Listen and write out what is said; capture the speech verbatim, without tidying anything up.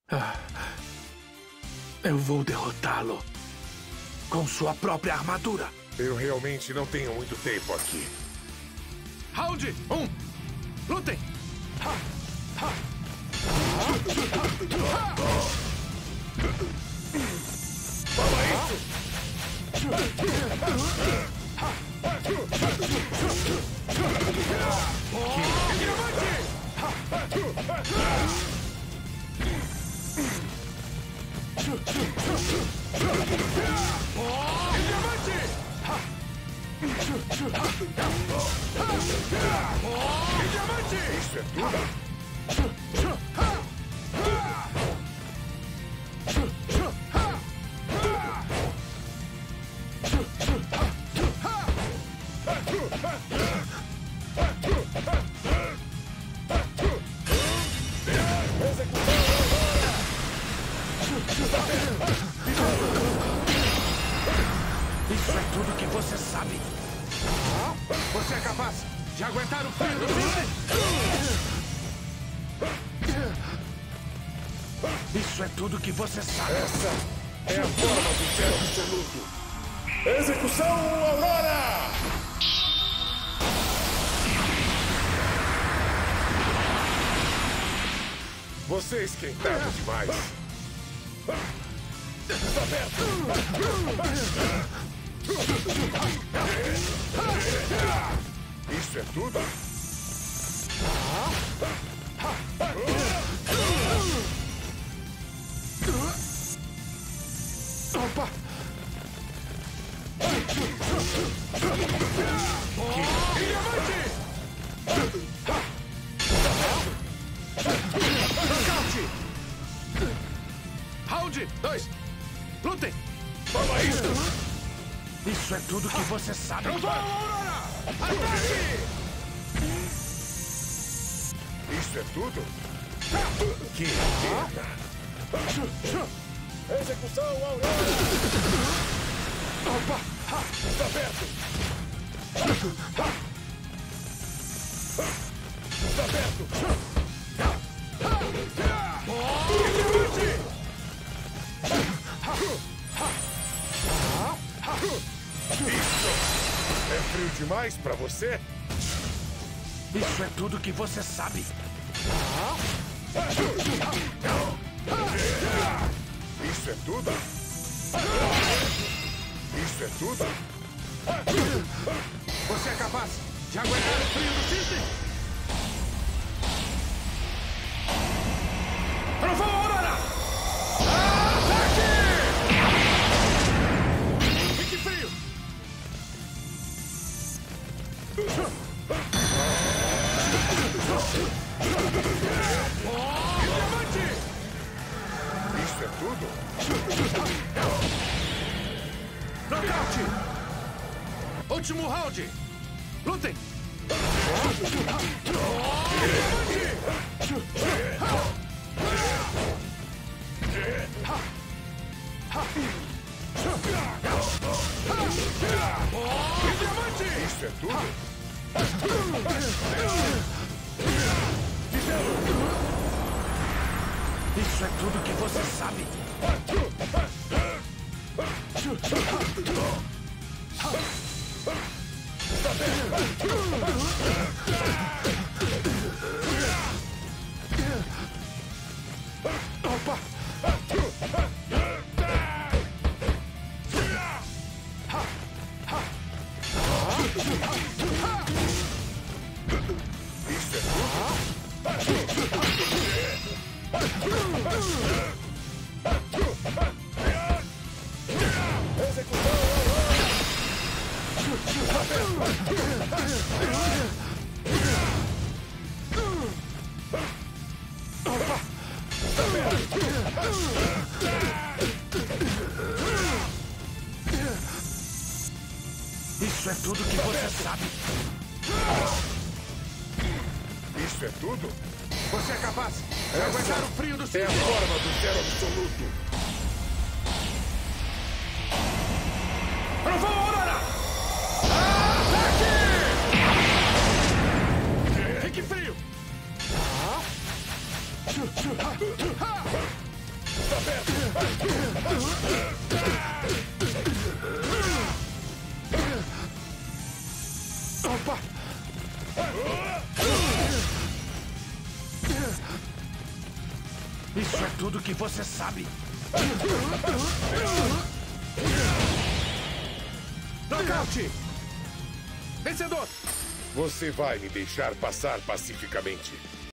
Ah, eu vou derrotá-lo com sua própria armadura. Eu realmente não tenho muito tempo aqui. Round um. Lutem! Ha, ha. Toma isso! Isso é tudo? Isso é tudo que você sabe. Você é capaz de aguentar o frio do cisne? Isso é tudo que você sabe. Essa é a forma do zero absoluto. Execução Aurora! Você é esquentado demais. Está perto! Isso é tudo? Opa! Nocaute! Round dois. Lutem! Toma isso! Isso é tudo que você sabe. Trovão Aurora! Ataque! Isso é tudo? Que pena! Execução Aurora! Opa! Está perto! Está perto! Isso é frio demais pra você? Isso é tudo que você sabe. Isso é tudo? Isso é tudo? Você é capaz de aguentar o frio do cisne? Trovão Aurora! Ataque! Fique frio! Levante! Isso é tudo? Nocaute! Último round! Lutem! Isso é tudo? Isso é tudo que você sabe. Opa! Isso é tudo? Execução Opa! Isso é tudo que você sabe. Isso é tudo? Você é capaz de aguentar o frio do É cisne? a forma do zero absoluto. Trovão Aurora! Ataque! Fique frio! Opa! Isso é tudo que você sabe. Nocaute! Vencedor! Você vai me deixar passar pacificamente.